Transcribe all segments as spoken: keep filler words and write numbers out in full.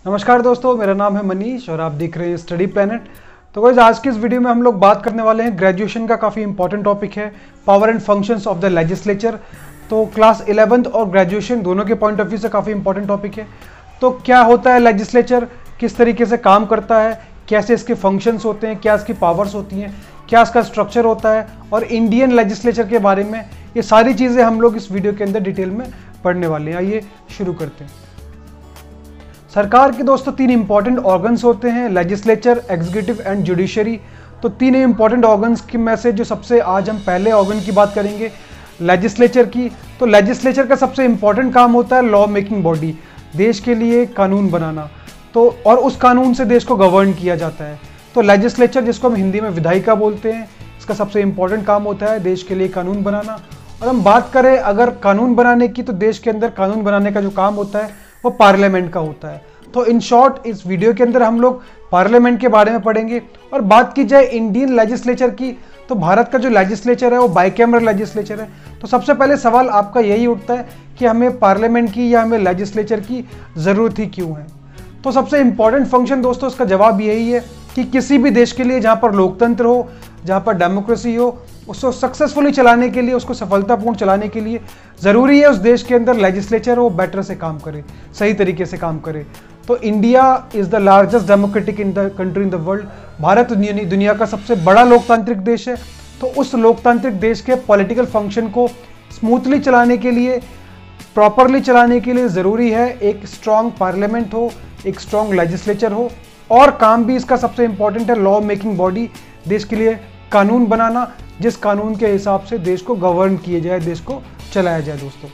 नमस्कार दोस्तों, मेरा नाम है मनीष और आप देख रहे हैं स्टडी प्लैनेट। तो गाइस, आज की इस वीडियो में हम लोग बात करने वाले हैं ग्रेजुएशन का काफ़ी इंपॉर्टेंट टॉपिक है, power and functions of the legislature. तो क्लास इलेवेंथ और ग्रेजुएशन दोनों के पॉइंट ऑफ व्यू से काफ़ी इंपॉर्टेंट टॉपिक है। तो क्या होता है लेजिस्लेचर, किस तरीके से काम करता है, कैसे इसके फंक्शंस होते हैं, क्या इसकी पावर्स होती हैं, क्या इसका स्ट्रक्चर होता है और इंडियन लेजिस्लेचर के बारे में, ये सारी चीज़ें हम लोग इस वीडियो के अंदर डिटेल में पढ़ने वाले हैं। आइए शुरू करते हैं। सरकार के दोस्तों तीन इंपॉर्टेंट ऑर्गन्स होते हैं, लेजिस्लेचर, एग्जीक्यूटिव एंड जुडिशरी। तो तीन इंपॉर्टेंट ऑर्गन्स की में से जो सबसे आज हम पहले ऑर्गन की बात करेंगे लेजिस्लेचर की। तो लेजिस्लेचर का सबसे इंपॉर्टेंट काम होता है लॉ मेकिंग बॉडी, देश के लिए कानून बनाना। तो और उस कानून से देश को गवर्न किया जाता है। तो लेजिस्लेचर, जिसको हम हिंदी में विधायिका बोलते हैं, इसका सबसे इंपॉर्टेंट काम होता है देश के लिए कानून बनाना। और हम बात करें अगर कानून बनाने की, तो देश के अंदर कानून बनाने का जो काम होता है वो पार्लियामेंट का होता है। तो इन शॉर्ट इस वीडियो के अंदर हम लोग पार्लियामेंट के बारे में पढ़ेंगे। और बात की जाए इंडियन लेजिस्लेचर की, तो भारत का जो लेजिस्लेचर है वो बाइकैमरल लेजिस्लेचर है। तो सबसे पहले सवाल आपका यही उठता है कि हमें पार्लियामेंट की या हमें लेजिस्लेचर की ज़रूरत ही क्यों है। तो सबसे इंपॉर्टेंट फंक्शन दोस्तों, इसका जवाब यही है कि किसी भी देश के लिए जहाँ पर लोकतंत्र हो, जहाँ पर डेमोक्रेसी हो, उसको सक्सेसफुली चलाने के लिए, उसको सफलतापूर्ण चलाने के लिए ज़रूरी है उस देश के अंदर लेजिस्लेचर वो बेटर से काम करे, सही तरीके से काम करे। तो India is the largest democratic in the country in the world. Bharat दुनिया का सबसे बड़ा लोकतांत्रिक देश है। तो उस लोकतांत्रिक देश के पॉलिटिकल फंक्शन को स्मूथली चलाने के लिए, प्रॉपरली चलाने के लिए ज़रूरी है एक स्ट्रॉन्ग पार्लियामेंट हो, एक स्ट्रॉन्ग लेजिस्लेचर हो। और काम भी इसका सबसे इंपॉर्टेंट है लॉ मेकिंग बॉडी, देश के लिए कानून बनाना, जिस कानून के हिसाब से देश को गवर्न किया जाए, देश को चलाया जाए दोस्तों।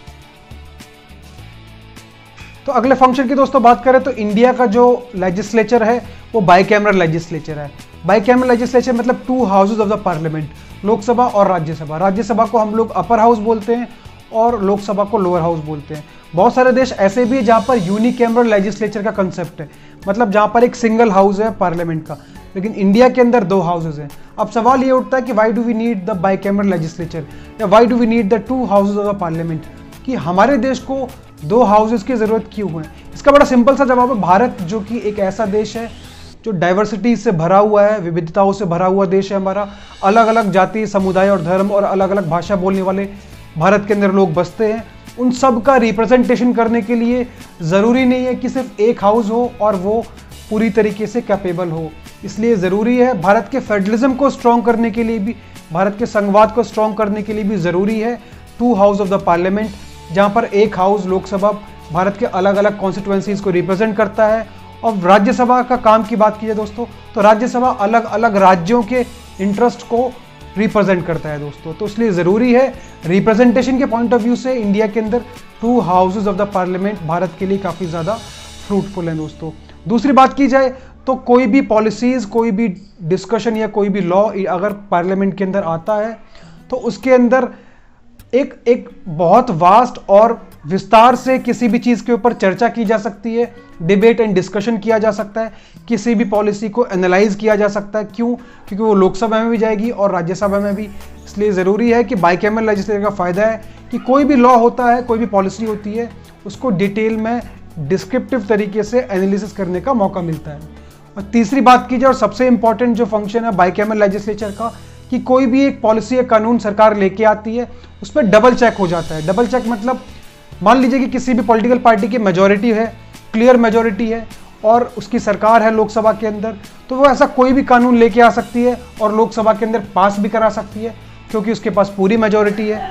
तो अगले फंक्शन की दोस्तों बात करें तो इंडिया का जो लेजिस्लेचर है वो बाइकैमरल लेजिस्लेचर है। बाइकैमरल लेजिस्लेचर मतलब two houses of the parliament, Lok Sabha और राज्यसभा। राज्यसभा को हम लोग अपर हाउस बोलते हैं और लोकसभा को लोअर हाउस बोलते हैं। बहुत सारे देश ऐसे भी है जहाँ पर यूनिकैमरल लेजिस्लेचर का कंसेप्ट है, मतलब जहाँ पर एक सिंगल हाउस है पार्लियामेंट का, लेकिन इंडिया के अंदर दो हाउसेज हैं। अब सवाल ये उठता है कि why do we need the bicameral legislature या why do we need the two houses of the parliament, कि हमारे देश को दो हाउसेज की ज़रूरत क्यों है। इसका बड़ा सिंपल सा जवाब है, भारत जो कि एक ऐसा देश है जो डाइवर्सिटी से भरा हुआ है, विविधताओं से भरा हुआ देश है हमारा। अलग अलग जाति, समुदाय और धर्म और अलग अलग भाषा बोलने वाले भारत के अंदर लोग बसते हैं। उन सब का रिप्रेजेंटेशन करने के लिए ज़रूरी नहीं है कि सिर्फ एक हाउस हो और वो पूरी तरीके से कैपेबल हो। इसलिए ज़रूरी है भारत के फेडरलिज्म को स्ट्रॉन्ग करने के लिए भी, भारत के संघवाद को स्ट्रॉन्ग करने के लिए भी ज़रूरी है two house of the parliament, जहाँ पर एक हाउस लोकसभा भारत के अलग अलग कॉन्स्टिट्यूएंसीज को रिप्रेजेंट करता है। और राज्यसभा का काम की बात की जाए दोस्तों, तो राज्यसभा अलग अलग राज्यों के इंटरेस्ट को रिप्रेजेंट करता है दोस्तों। तो इसलिए ज़रूरी है रिप्रेजेंटेशन के पॉइंट ऑफ व्यू से इंडिया के अंदर two houses of the parliament Bharat के लिए काफ़ी ज़्यादा फ्रूटफुल है दोस्तों। दूसरी बात की जाए तो कोई भी पॉलिसीज़, कोई भी डिस्कशन या कोई भी लॉ अगर पार्लियामेंट के अंदर आता है तो उसके अंदर एक एक बहुत वास्ट और विस्तार से किसी भी चीज़ के ऊपर चर्चा की जा सकती है, डिबेट एंड डिस्कशन किया जा सकता है, किसी भी पॉलिसी को एनालाइज किया जा सकता है। क्यों? क्योंकि वो लोकसभा में भी जाएगी और राज्यसभा में भी। इसलिए ज़रूरी है कि बाइकैमरल लेजिस्लेचर का फ़ायदा है कि कोई भी लॉ होता है, कोई भी पॉलिसी होती है, उसको डिटेल में डिस्क्रिप्टिव तरीके से एनालिसिस करने का मौका मिलता है। और तीसरी बात की जाए और सबसे इंपॉर्टेंट जो फंक्शन है बाइकैमरल लेजिस्लेचर का, कि कोई भी एक पॉलिसी या कानून सरकार लेके आती है, उस पर डबल चेक हो जाता है। डबल चेक मतलब मान लीजिए कि किसी भी पॉलिटिकल पार्टी की मेजॉरिटी है, क्लियर मेजॉरिटी है और उसकी सरकार है लोकसभा के अंदर, तो वो ऐसा कोई भी कानून लेके आ सकती है और लोकसभा के अंदर पास भी करा सकती है, क्योंकि उसके पास पूरी मेजॉरिटी है।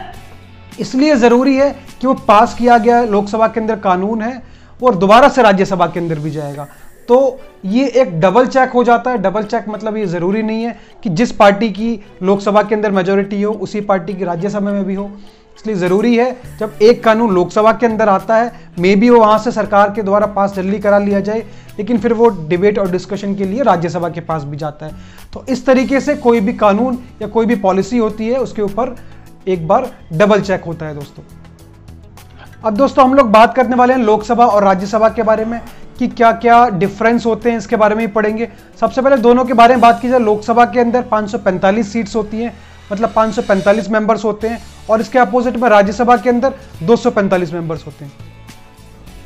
इसलिए ज़रूरी है कि वो पास किया गया है लोकसभा के अंदर कानून है और दोबारा से राज्यसभा के अंदर भी जाएगा। तो ये एक डबल चेक हो जाता है। डबल चेक मतलब ये ज़रूरी नहीं है कि जिस पार्टी की लोकसभा के अंदर मेजॉरिटी हो उसी पार्टी की राज्यसभा में भी हो। इसलिए ज़रूरी है जब एक कानून लोकसभा के अंदर आता है, मे बी वो वहाँ से सरकार के द्वारा पास जल्दी करा लिया जाए, लेकिन फिर वो डिबेट और डिस्कशन के लिए राज्यसभा के पास भी जाता है। तो इस तरीके से कोई भी कानून या कोई भी पॉलिसी होती है उसके ऊपर एक बार डबल चेक होता है दोस्तों। अब दोस्तों हम लोग बात करने वाले हैं लोकसभा और राज्यसभा के बारे में कि क्या क्या डिफरेंस होते हैं, इसके बारे में ही पढ़ेंगे। सबसे पहले दोनों के बारे में बात की जाए, लोकसभा के अंदर पाँच सौ पैंतालीस सीट्स होती हैं, मतलब पाँच सौ पैंतालीस मेंबर्स होते हैं, और इसके अपोजिट में राज्यसभा के अंदर दो सौ पैंतालीस मेंबर्स होते हैं।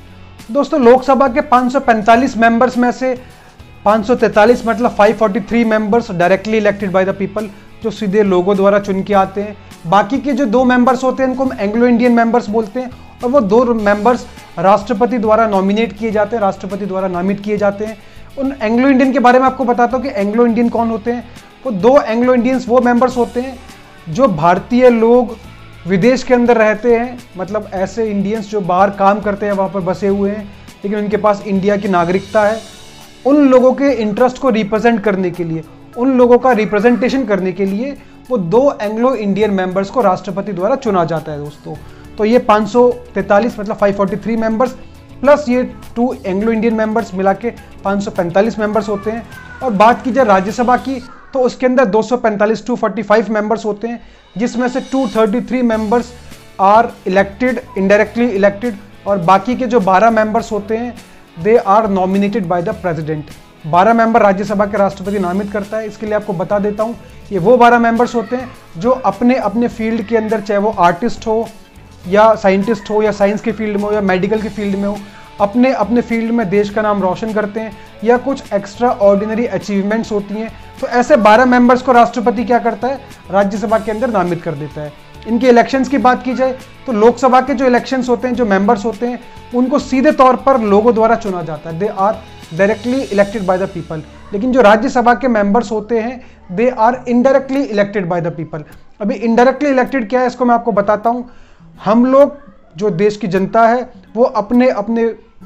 दोस्तों लोकसभा के पाँच सौ पैंतालीस मेंबर्स में से पाँच सौ तैंतालीस मतलब पाँच सौ तैंतालीस members directly elected by the people, जो सीधे लोगों द्वारा चुन के आते हैं। बाकी के जो दो मेंबर्स होते हैं इनको हम एंग्लो इंडियन मेंबर्स बोलते हैं, और वो दो मेंबर्स राष्ट्रपति द्वारा नॉमिनेट किए जाते हैं, राष्ट्रपति द्वारा नामित किए जाते हैं। उन एंग्लो इंडियन के बारे में आपको बताता हूँ कि एंग्लो इंडियन कौन होते हैं। वो दो एंग्लो इंडियंस वो मेंबर्स होते हैं जो भारतीय लोग विदेश के अंदर रहते हैं, मतलब ऐसे इंडियंस जो बाहर काम करते हैं, वहाँ पर बसे हुए हैं, लेकिन उनके पास इंडिया की नागरिकता है। उन लोगों के इंटरेस्ट को रिप्रेजेंट करने के लिए, उन लोगों का रिप्रेजेंटेशन करने के लिए वो दो एंग्लो इंडियन मेंबर्स को राष्ट्रपति द्वारा चुना जाता है दोस्तों। तो ये पाँच सौ तैंतालीस मतलब पाँच सौ तैंतालीस मेंबर्स प्लस ये टू एंग्लो इंडियन मेंबर्स मिला के पाँच सौ पैंतालीस मेंबर्स होते हैं। और बात की जाए राज्यसभा की तो उसके अंदर दो सौ पैंतालीस टू फोर्टी फाइव मेंबर्स होते हैं, जिसमें से two thirty three members are elected, indirectly elected, और बाकी के जो बारह मेंबर्स होते हैं they are nominated by the president. बारह मेंबर राज्यसभा के राष्ट्रपति नामित करता है। इसके लिए आपको बता देता हूँ, ये वो बारह मेंबर्स होते हैं जो अपने अपने फील्ड के अंदर, चाहे वो आर्टिस्ट हो या साइंटिस्ट हो या साइंस के फील्ड में हो या मेडिकल के फील्ड में हो, अपने अपने फील्ड में देश का नाम रोशन करते हैं या कुछ एक्स्ट्रा ऑर्डिनरी अचीवमेंट्स होती हैं। तो ऐसे बारह मेंबर्स को राष्ट्रपति क्या करता है, राज्यसभा के अंदर नामित कर देता है। इनके इलेक्शंस की बात की जाए तो लोकसभा के जो इलेक्शंस होते हैं, जो मेंबर्स होते हैं, उनको सीधे तौर पर लोगों द्वारा चुना जाता है, they are directly elected by the people. लेकिन जो राज्यसभा के मेंबर्स होते हैं they are indirectly elected by the people. अभी इनडायरेक्टली इलेक्टेड क्या है इसको मैं आपको बताता हूँ। हम लोग जो देश की जनता है वो अपने अपने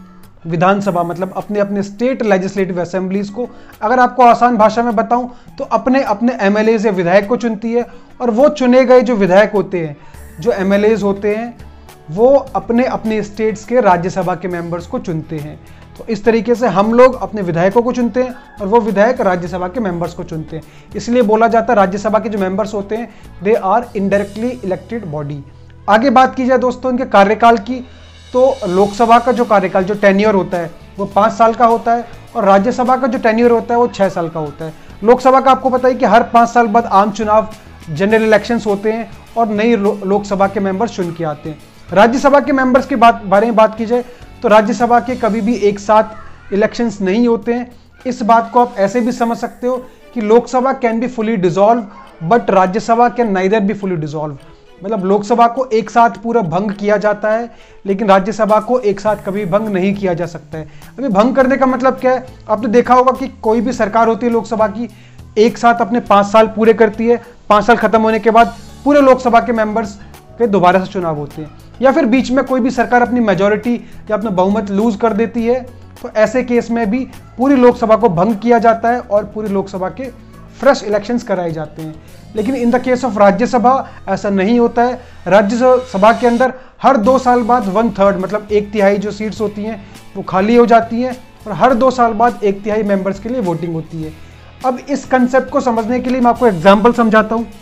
विधानसभा मतलब अपने अपने स्टेट लेजिस्लेटिव असेंबलीज को, अगर आपको आसान भाषा में बताऊं तो अपने अपने एमएलए या विधायक को चुनती है, और वो चुने गए जो विधायक होते हैं, जो एमएलए होते हैं, वो अपने अपने स्टेट्स के राज्यसभा के मेंबर्स को चुनते हैं। तो इस तरीके से हम लोग अपने विधायकों को चुनते हैं और वो विधायक राज्यसभा के मेंबर्स को चुनते हैं। इसलिए बोला जाता है राज्यसभा के जो मेंबर्स होते हैं they are indirectly elected body. आगे बात की जाए दोस्तों इनके कार्यकाल की, तो लोकसभा का जो कार्यकाल, जो टेन्योर होता है वो पाँच साल का होता है, और राज्यसभा का जो टेन्योर होता है वो छः साल का होता है। लोकसभा का आपको पता है कि हर पाँच साल बाद आम चुनाव, जनरल इलेक्शंस होते हैं और नई लोकसभा के मेंबर्स चुन के आते हैं। राज्यसभा के मेंबर्स के बात बारे में बात की जाए तो राज्यसभा के कभी भी एक साथ इलेक्शंस नहीं होते हैं। इस बात को आप ऐसे भी समझ सकते हो कि Lok Sabha can be fully dissolve but Rajya Sabha can neither be fully dissolve. मतलब लोकसभा को एक साथ पूरा भंग किया जाता है, लेकिन राज्यसभा को एक साथ कभी भंग नहीं किया जा सकता है। अभी भंग करने का मतलब क्या है, आपने देखा होगा कि कोई भी सरकार होती है लोकसभा की, एक साथ अपने पाँच साल पूरे करती है, पाँच साल खत्म होने के बाद पूरे लोकसभा के मेंबर्स के दोबारा से चुनाव होते हैं, या फिर बीच में कोई भी सरकार अपनी मेजॉरिटी या अपना बहुमत लूज कर देती है, तो ऐसे केस में भी पूरी लोकसभा को भंग किया जाता है और पूरी लोकसभा के फ्रेश इलेक्शंस कराए जाते हैं। लेकिन in the case of Rajya Sabha ऐसा नहीं होता है। राज्यसभा के अंदर हर दो साल बाद वन थर्ड मतलब एक तिहाई जो सीट्स होती हैं वो खाली हो जाती हैं, और हर दो साल बाद एक तिहाई मेंबर्स के लिए वोटिंग होती है। अब इस कंसेप्ट को समझने के लिए मैं आपको एग्जाम्पल समझाता हूँ।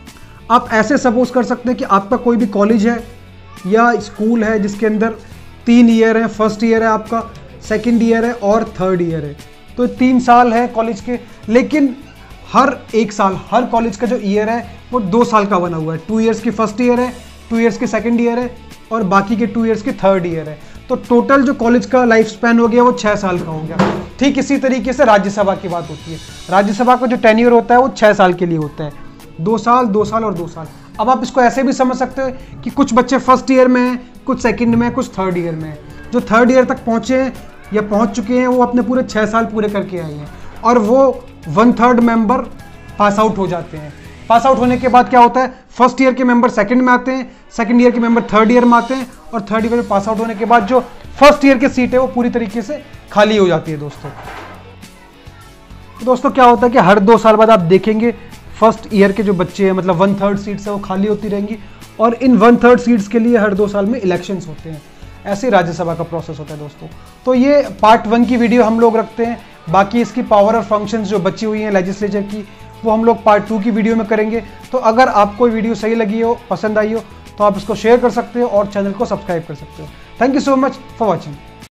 आप ऐसे सपोज कर सकते हैं कि आपका कोई भी कॉलेज है या स्कूल है जिसके अंदर तीन ईयर है, फर्स्ट ईयर है आपका, सेकेंड ईयर है और थर्ड ईयर है। तो तीन साल है कॉलेज के, लेकिन हर एक साल, हर कॉलेज का जो ईयर है वो दो साल का बना हुआ है। टू इयर्स की फर्स्ट ईयर है, टू इयर्स की सेकंड ईयर है और बाकी के टू इयर्स की थर्ड ईयर है। तो टोटल जो कॉलेज का लाइफ स्पैन हो गया वो छः साल का हो गया। ठीक इसी तरीके से राज्यसभा की बात होती है। राज्यसभा का जो टेन्योर होता है वो छः साल के लिए होता है, दो साल दो साल और दो साल। अब आप इसको ऐसे भी समझ सकते हो कि कुछ बच्चे फर्स्ट ईयर में हैं, कुछ सेकेंड में, कुछ थर्ड ईयर में है। जो थर्ड ईयर तक पहुँचे हैं या पहुँच चुके हैं वो अपने पूरे छः साल पूरे करके आए हैं, और वो one third member pass out हो जाते हैं। पास आउट होने के बाद क्या होता है, फर्स्ट ईयर के मेंबर सेकंड में आते हैं, सेकंड ईयर के मेंबर थर्ड ईयर में आते हैं, और थर्ड ईयर में पास आउट होने के बाद जो फर्स्ट ईयर की सीट है वो पूरी तरीके से खाली हो जाती है दोस्तों। तो दोस्तों क्या होता है कि हर दो साल बाद आप देखेंगे फर्स्ट ईयर के जो बच्चे हैं मतलब वन थर्ड सीट्स है वो खाली होती रहेंगी, और इन वन थर्ड सीट्स के लिए हर दो साल में इलेक्शंस होते हैं। ऐसे राज्यसभा का प्रोसेस होता है दोस्तों। तो ये पार्ट वन की वीडियो हम लोग रखते हैं, बाकी इसकी पावर और फंक्शंस जो बची हुई हैं लेजिस्लेचर की वो हम लोग पार्ट टू की वीडियो में करेंगे। तो अगर आपको वीडियो सही लगी हो, पसंद आई हो, तो आप इसको शेयर कर सकते हो और चैनल को सब्सक्राइब कर सकते हो। Thank you so much for watching.